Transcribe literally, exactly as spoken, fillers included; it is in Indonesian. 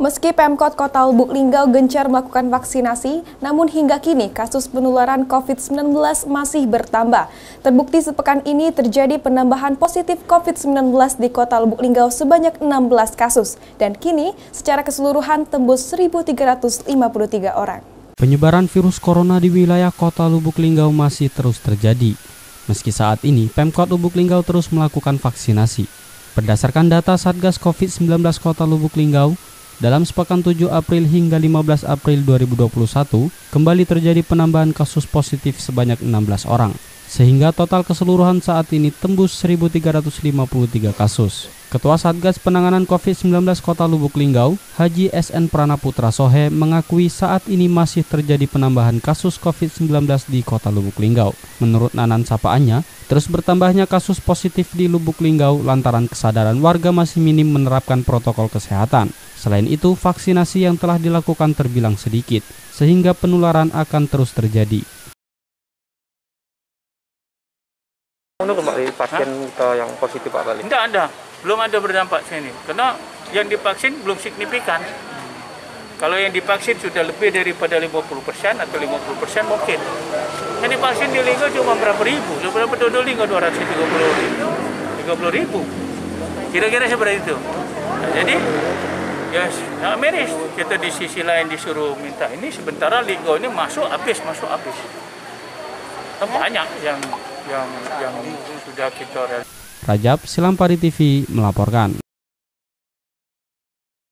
Meski Pemkot Kota Lubuk Linggau gencar melakukan vaksinasi, namun hingga kini kasus penularan covid sembilan belas masih bertambah. Terbukti sepekan ini terjadi penambahan positif covid sembilan belas di Kota Lubuk Linggau sebanyak enam belas kasus, dan kini secara keseluruhan tembus seribu tiga ratus lima puluh tiga orang. Penyebaran virus corona di wilayah Kota Lubuk Linggau masih terus terjadi. Meski saat ini Pemkot Lubuk Linggau terus melakukan vaksinasi. Berdasarkan data Satgas covid sembilan belas Kota Lubuk Linggau, dalam sepekan tujuh April hingga lima belas April dua ribu dua puluh satu, kembali terjadi penambahan kasus positif sebanyak enam belas orang, sehingga total keseluruhan saat ini tembus seribu tiga ratus lima puluh tiga kasus. Ketua Satgas Penanganan covid sembilan belas Kota Lubuk Linggau, Haji S N Pranaputra Sohe, mengakui saat ini masih terjadi penambahan kasus covid sembilan belas di Kota Lubuk Linggau. Menurut Nanan sapaannya, terus bertambahnya kasus positif di Lubuk Linggau lantaran kesadaran warga masih minim menerapkan protokol kesehatan. Selain itu, vaksinasi yang telah dilakukan terbilang sedikit, sehingga penularan akan terus terjadi. Untuk kembali pasien kita yang positif Pak kali? Tidak ada, belum ada berdampak sini. Karena yang divaksin belum signifikan. Kalau yang divaksin sudah lebih daripada lima puluh persen atau lima puluh persen mungkin. Yang divaksin di Linggau cuma berapa ribu? Berapa penduduk Linggau? dua ratus tiga puluh ribu. Kira-kira seperti itu. Nah, jadi ya, nah, miris. Kita di sisi lain disuruh minta ini, sementara Linggau ini masuk habis, masuk habis. Banyak yang yang yang sudah kita realisasi. Rajab Silampari T V melaporkan.